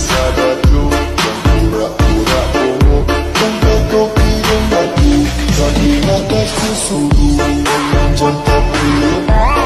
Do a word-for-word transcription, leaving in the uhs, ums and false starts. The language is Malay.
sadatu, yang pura-pura bohong, yang bertopi dan batu, tapi atas susu, jangan tapi